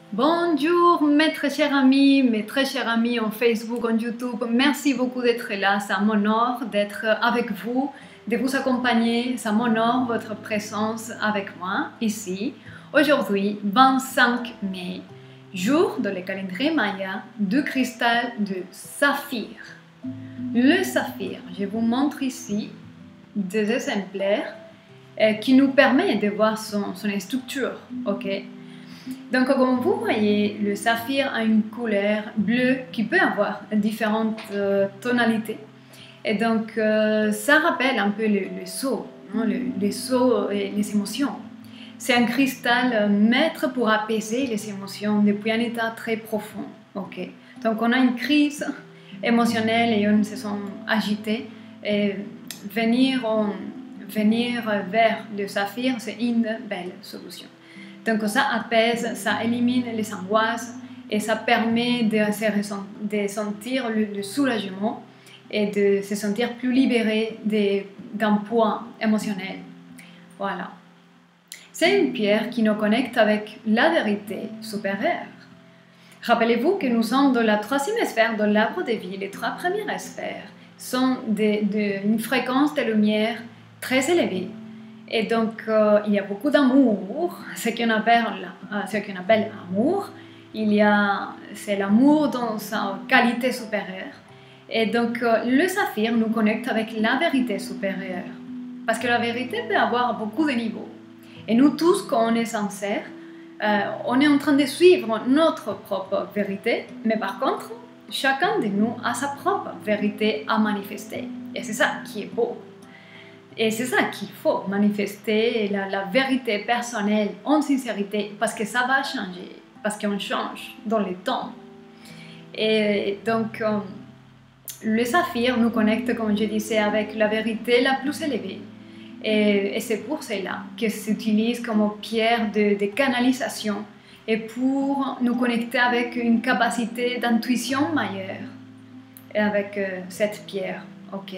Bonjour mes très chers amis, mes très chers amis en Facebook, en YouTube. Merci beaucoup d'être là. Ça m'honore d'être avec vous, de vous accompagner. Ça m'honore votre présence avec moi ici. Aujourd'hui, 25 mai, jour de le calendrier Maya du cristal de saphir. Le saphir, je vous montre ici des exemplaires qui nous permettent de voir son structure. Ok. Donc, comme vous voyez, le saphir a une couleur bleue qui peut avoir différentes tonalités. Et donc, ça rappelle un peu le sceau, hein, le sceau et les émotions. C'est un cristal maître pour apaiser les émotions depuis un état très profond. Okay. Donc, on a une crise émotionnelle et on se sent agité. Et venir vers le saphir, c'est une belle solution. Donc ça apaise, ça élimine les angoisses et ça permet de sentir le soulagement et de se sentir plus libéré d'un poids émotionnel. Voilà. C'est une pierre qui nous connecte avec la vérité supérieure. Rappelez-vous que nous sommes dans la troisième sphère de l'arbre de vie. Les trois premières sphères sont d'une fréquence de lumière très élevée. Et donc, il y a beaucoup d'amour, ce qu'on appelle amour. C'est l'amour dans sa qualité supérieure. Et donc, le saphir nous connecte avec la vérité supérieure. Parce que la vérité peut avoir beaucoup de niveaux. Et nous tous, quand on est sincère, on est en train de suivre notre propre vérité. Mais par contre, chacun de nous a sa propre vérité à manifester. Et c'est ça qui est beau. Et c'est ça qu'il faut manifester, la vérité personnelle en sincérité, parce que ça va changer, parce qu'on change dans le temps. Et donc, le saphir nous connecte, comme je disais, avec la vérité la plus élevée. Et c'est pour cela que s'utilise comme pierre de canalisation et pour nous connecter avec une capacité d'intuition meilleure avec cette pierre. Ok.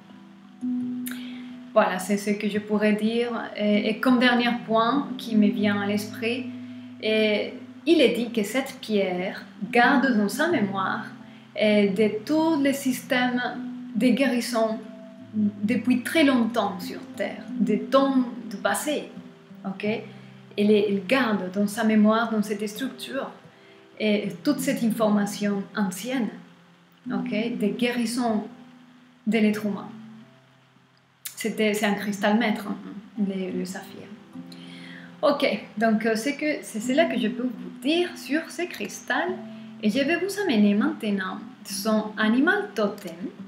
Voilà, c'est ce que je pourrais dire. Et comme dernier point qui me vient à l'esprit, il est dit que cette pierre garde dans sa mémoire de tous les systèmes de guérison depuis très longtemps sur Terre, des temps du passé. Okay? Elle garde dans sa mémoire, dans cette structure, et toute cette information ancienne, okay? De guérison de l'être humain. C'est un cristal maître, hein, le saphir. Ok, donc c'est cela que je peux vous dire sur ce cristal. Et je vais vous amener maintenant son animal totem,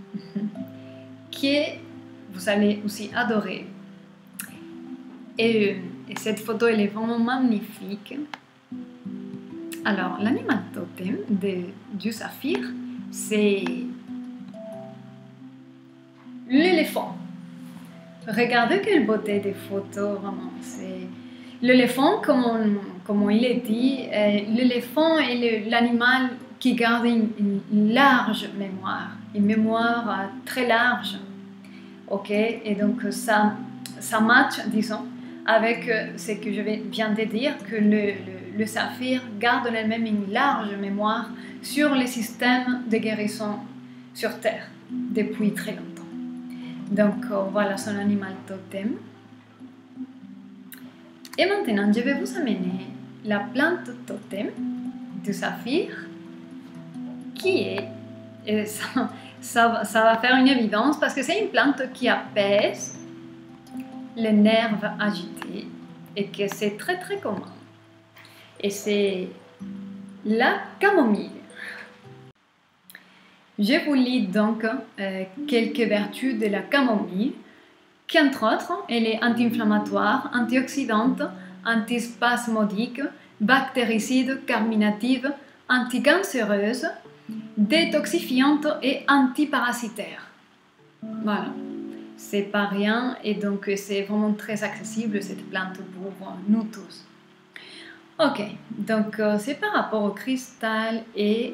vous allez aussi adorer. Et cette photo, elle est vraiment magnifique. Alors, l'animal totem du saphir, c'est l'éléphant. Regardez quelle beauté des photos, vraiment. C'est l'éléphant, comme il est dit, l'éléphant est l'animal qui garde une large mémoire, une mémoire très large. Ok, et donc ça match, disons, avec ce que je viens de dire, que le saphir garde elle-même une large mémoire sur les systèmes de guérison sur Terre depuis très longtemps. Donc voilà son animal totem. Et maintenant, je vais vous amener la plante totem du saphir qui est, ça va faire une évidence parce que c'est une plante qui apaise les nerfs agités et que c'est très très commun. Et c'est la camomille. Je vous lis donc quelques vertus de la camomille, qui entre autres, elle est anti-inflammatoire, antioxydante, antispasmodique, bactéricide, carminative, anticancéreuse, détoxifiante et antiparasitaire. Voilà, c'est pas rien et donc c'est vraiment très accessible cette plante pour nous tous. Ok, donc c'est par rapport au cristal et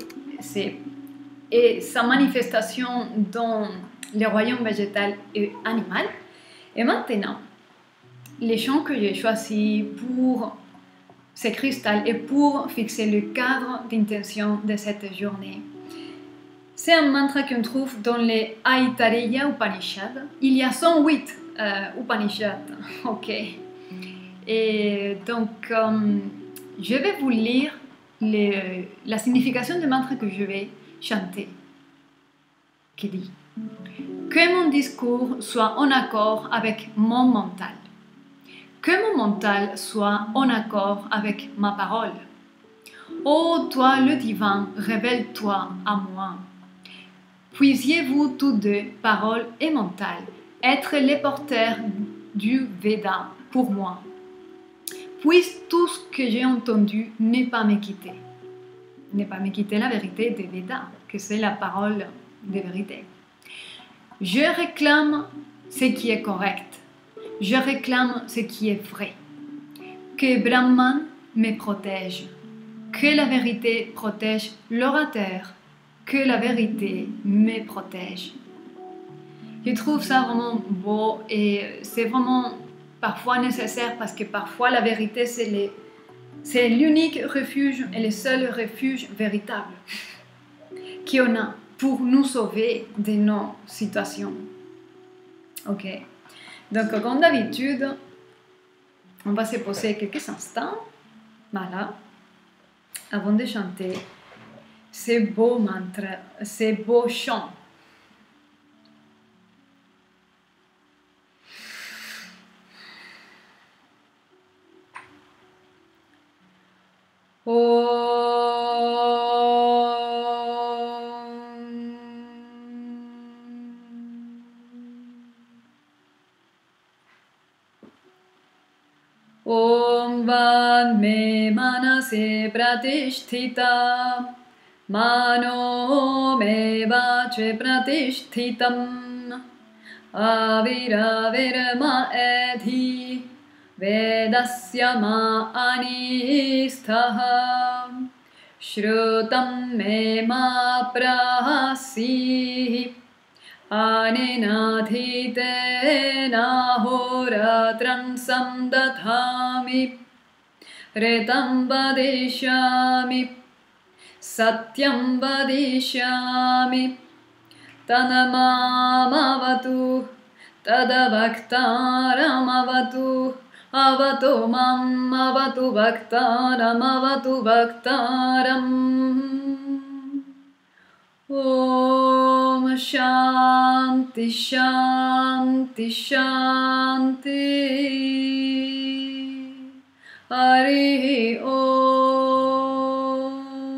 sa manifestation dans les royaumes végétal et animal. Et maintenant, les chants que j'ai choisis pour ces cristals et pour fixer le cadre d'intention de cette journée. C'est un mantra qu'on trouve dans les Aitareya Upanishad. Il y a 108 Upanishads, ok. Et donc, je vais vous lire la signification du mantra que je vais chanter, qui dit que mon discours soit en accord avec mon mental, que mon mental soit en accord avec ma parole. Ô toi le divin, révèle-toi à moi. Puissiez-vous tous deux, parole et mental, être les porteurs du Veda pour moi. Puisse tout ce que j'ai entendu ne pas me quitter. Ne pas me quitter la vérité des Veda, que c'est la parole de vérité. Je réclame ce qui est correct. Je réclame ce qui est vrai. Que Brahman me protège. Que la vérité protège l'orateur. Que la vérité me protège. Je trouve ça vraiment beau et c'est vraiment parfois nécessaire parce que parfois la vérité c'est l'unique refuge et le seul refuge véritable qu'on a pour nous sauver de nos situations. Ok, donc comme d'habitude, on va se poser quelques instants, voilà, avant de chanter ces beaux mantras, ces beaux chants. Om Vanme Manase Pratishtita Mano Me Vache Pratishtitam Avira Virma Edhi Vedasya Ma Anistaha Shrutam Me Ma Prahasi Anenadhitena horatram samdathami Retam vadishyami Satyam vadishyami Tanamamavatu Tadavaktaramavatu Avato mam avatu vaktaram avatu vaktaram Om Shanti Shanti Shanti Hari Om.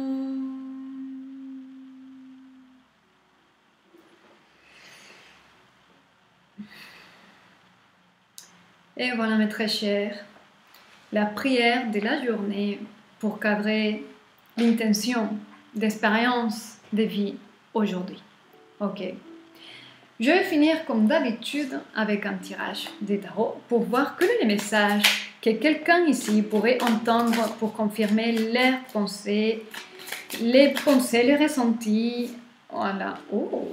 Et voilà mes très chers, la prière de la journée pour cadrer l'intention d'expérience de vie aujourd'hui. Ok. Je vais finir comme d'habitude avec un tirage de tarot pour voir quel est le message que quelqu'un ici pourrait entendre pour confirmer leurs pensées, les ressentis. Voilà. Oh.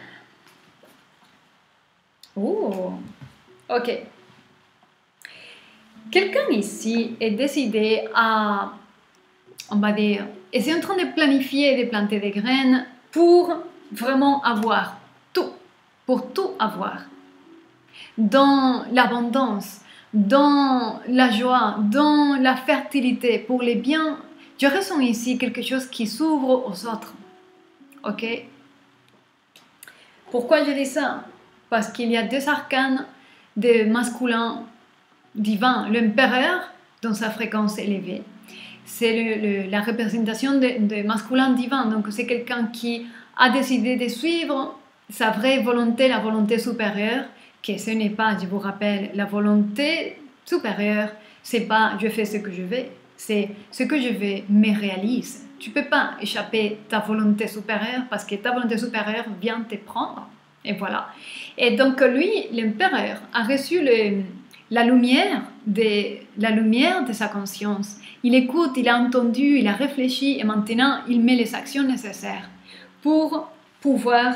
Oh. Ok. Quelqu'un ici est décidé à, on va dire, est en train de planifier et de planter des graines pour vraiment avoir tout, pour tout avoir. Dans l'abondance, dans la joie, dans la fertilité, pour les biens, je ressens ici quelque chose qui s'ouvre aux autres. Ok? Pourquoi je dis ça? Parce qu'il y a deux arcanes de masculin divin, l'empereur dans sa fréquence élevée. C'est la représentation de masculin divin, donc c'est quelqu'un qui a décidé de suivre sa vraie volonté, la volonté supérieure, que ce n'est pas, je vous rappelle, la volonté supérieure, c'est pas je fais ce que je veux, c'est ce que je veux me réalise. Tu peux pas échapper ta volonté supérieure parce que ta volonté supérieure vient te prendre, et voilà. Et donc lui, l'empereur, a reçu la lumière de sa conscience. Il écoute, il a entendu, il a réfléchi et maintenant il met les actions nécessaires pour pouvoir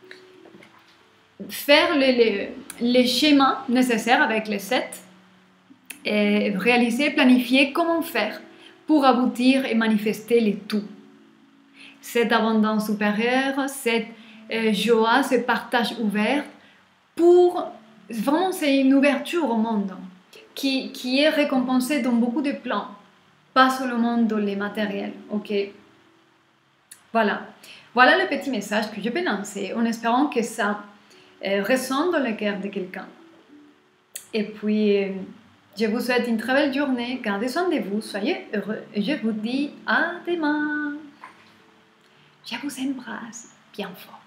faire les schémas nécessaires avec les 7 et réaliser, planifier comment faire pour aboutir et manifester le tout. Cette abondance supérieure, cette joie, ce partage ouvert, vraiment c'est une ouverture au monde qui est récompensée dans beaucoup de plans, pas seulement dans les matériels, ok? Voilà le petit message que je peux lancer en espérant que ça résonne dans le cœur de quelqu'un. Et puis, je vous souhaite une très belle journée, gardez soin de vous, soyez heureux et je vous dis à demain. Je vous embrasse bien fort.